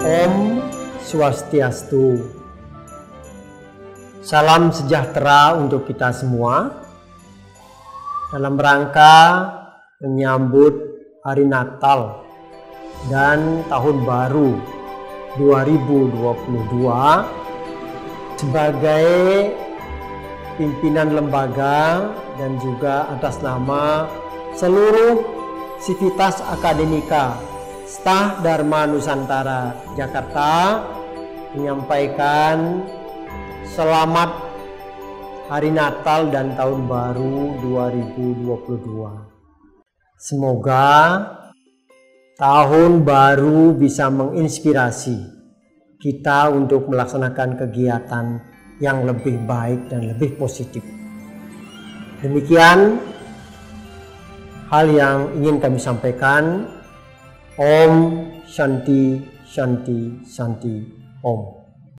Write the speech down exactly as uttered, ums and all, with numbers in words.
Om Swastiastu. Salam sejahtera untuk kita semua dalam rangka menyambut hari Natal dan Tahun Baru dua ribu dua puluh dua. Sebagai pimpinan lembaga dan juga atas nama seluruh Sivitas Akademika Staf Dharma Nusantara Jakarta menyampaikan selamat Hari Natal dan Tahun Baru dua ribu dua puluh dua. Semoga Tahun Baru bisa menginspirasi kita untuk melaksanakan kegiatan yang lebih baik dan lebih positif. Demikian hal yang ingin kami sampaikan. Om Shanti Shanti Shanti Om.